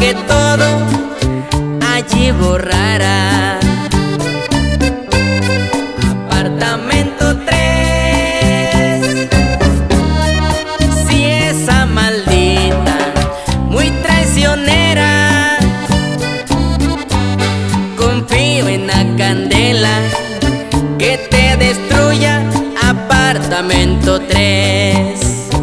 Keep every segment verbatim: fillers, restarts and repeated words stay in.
que todo allí borrara. Apartamento tres. Si esa maldita, muy traicionera, confío en la candela que te destruya. Apartamento tres.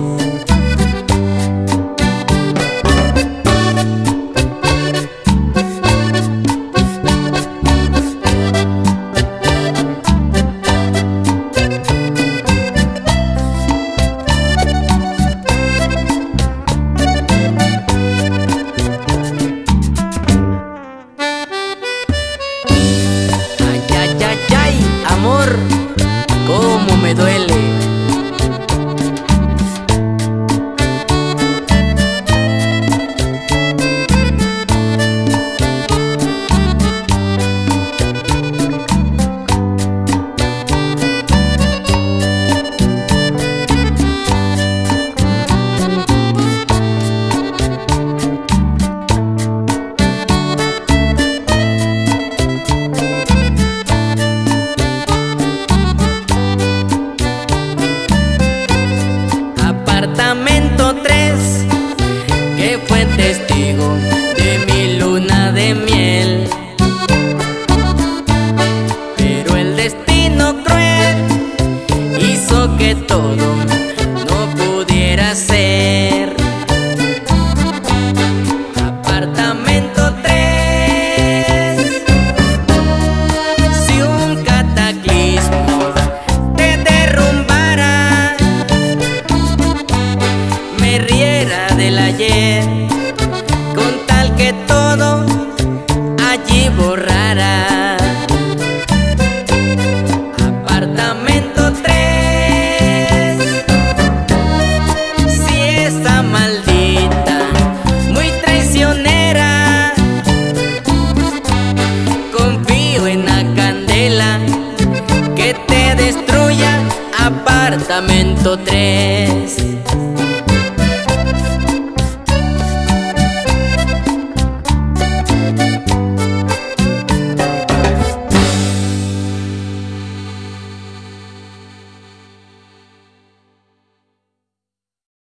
Amor, cómo me duele. Apartamento tres, que fue testigo de mi luna de miel. Pero el destino cruel hizo que todo no pudiera ser. Apartamento tres. Si un cataclismo te derrumbara, me riera del ayer, con tal que todo allí borrara. Apartamento tres. Si esa maldita